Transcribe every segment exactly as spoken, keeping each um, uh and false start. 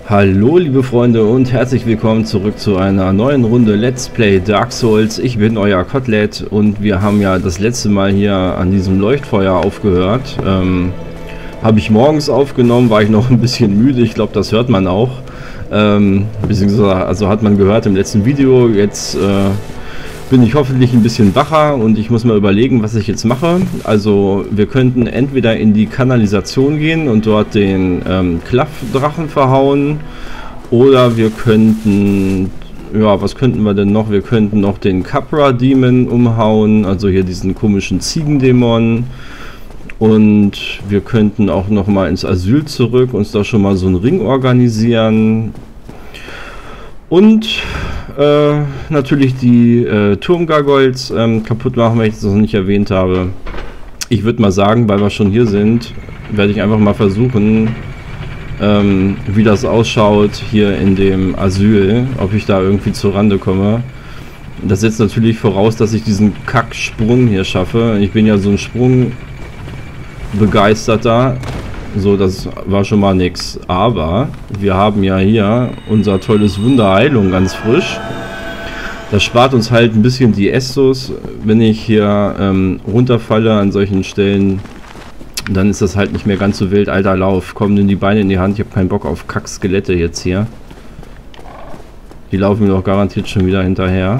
Hallo liebe Freunde und herzlich willkommen zurück zu einer neuen Runde Let's Play Dark Souls. Ich bin euer Kotlet und wir haben ja das letzte Mal hier an diesem Leuchtfeuer aufgehört. Ähm, habe ich morgens aufgenommen, war ich noch ein bisschen müde, ich glaube das hört man auch. Ähm, beziehungsweise also hat man gehört im letzten Video. Jetzt äh, bin ich hoffentlich ein bisschen wacher und ich muss mal überlegen, was ich jetzt mache. Also wir könnten entweder in die Kanalisation gehen und dort den ähm, Klaffdrachen verhauen, oder wir könnten, ja, was könnten wir denn noch? Wir könnten noch den Capra Demon umhauen, also hier diesen komischen Ziegendämon. Und wir könnten auch noch mal ins Asyl zurück, uns da schon mal so einen Ring organisieren. Und äh, natürlich die äh, Turmgargoyles ähm, kaputt machen, weil ich das noch nicht erwähnt habe. Ich würde mal sagen, weil wir schon hier sind, werde ich einfach mal versuchen, ähm, wie das ausschaut hier in dem Asyl, ob ich da irgendwie zur Rande komme. Das setzt natürlich voraus, dass ich diesen Kacksprung hier schaffe. Ich bin ja so ein Sprungbegeisterter. So, das war schon mal nix. Aber wir haben ja hier unser tolles Wunderheilung ganz frisch. Das spart uns halt ein bisschen die Estus. Wenn ich hier ähm, runterfalle an solchen Stellen, dann ist das halt nicht mehr ganz so wild. Alter, Lauf, kommen denn die Beine in die Hand. Ich habe keinen Bock auf Kack-Skelette jetzt hier. Die laufen mir doch garantiert schon wieder hinterher.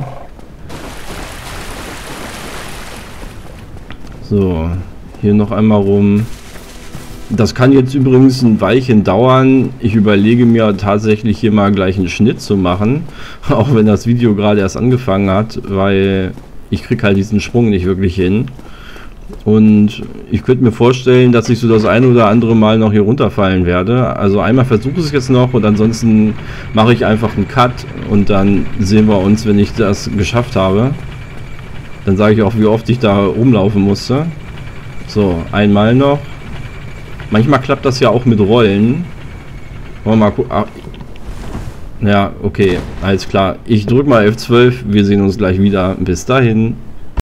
So, hier noch einmal rum. Das kann jetzt übrigens ein Weilchen dauern. Ich überlege mir tatsächlich hier mal gleich einen Schnitt zu machen, auch wenn das Video gerade erst angefangen hat, weil ich kriege halt diesen Sprung nicht wirklich hin. Und ich könnte mir vorstellen, dass ich so das eine oder andere Mal noch hier runterfallen werde. Also einmal versuche ich es jetzt noch und ansonsten mache ich einfach einen Cut und dann sehen wir uns, wenn ich das geschafft habe. Dann sage ich auch, wie oft ich da rumlaufen musste. So, einmal noch. Manchmal klappt das ja auch mit Rollen. Wollen wir mal gucken. Ah. Ja, okay, alles klar. Ich drücke mal F zwölf. Wir sehen uns gleich wieder. Bis dahin.